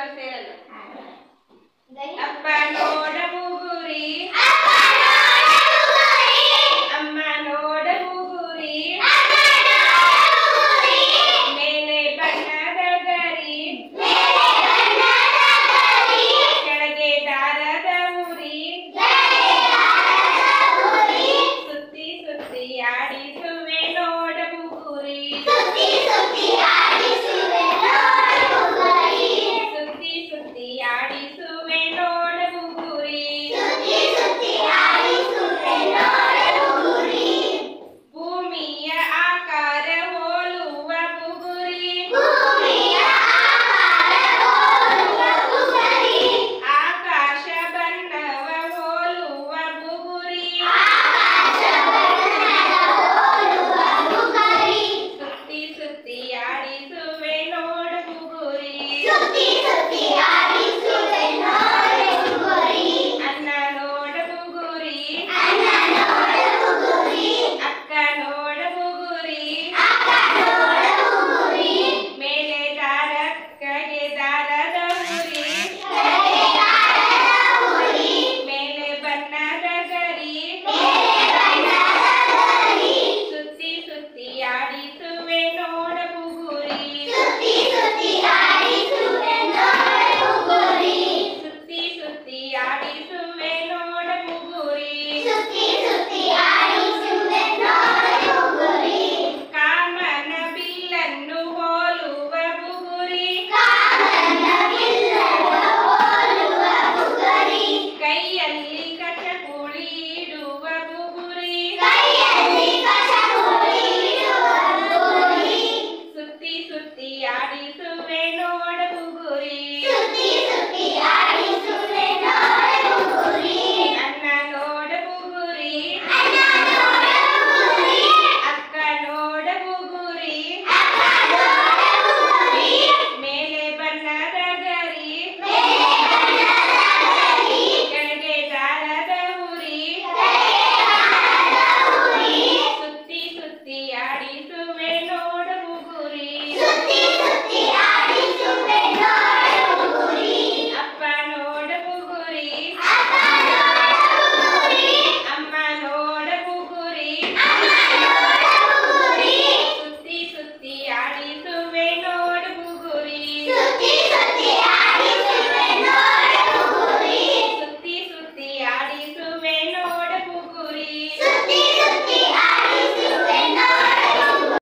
ಸೇರಲ್ಲ. ಅಪ್ಪ ನೋಡ ಬುಗುರಿ, ಅಮ್ಮ ನೋಡ ಬುಗುರಿ, ಮೇಲೆ ಬಣ್ಣದ ಗರಿ, ಕೆಳಗೆ ದಾರದ ಉರಿ, ಸುತ್ತಿ ಸುತ್ತಿ ಆಡಿಸುವೆ ನೋಡ ಬುಗುರಿ, ಸುತ್ತಿ ಸುತ್ತಿ ಆಡಿಸುವೆ ನೋಡ ಬುಗುರಿ, ಭೂಮಿಯ ಆಕಾರ ಹೋಲುವ ಬುಗುರಿ, ಆಕಾಶ ಬಣ್ಣವ ಹೋಲುವ ಬುಗುರಿ, ಸುತ್ತಿ ಸುತ್ತಿ ಆಡಿಸುವೆ ನೋಡ ಬುಗುರಿ.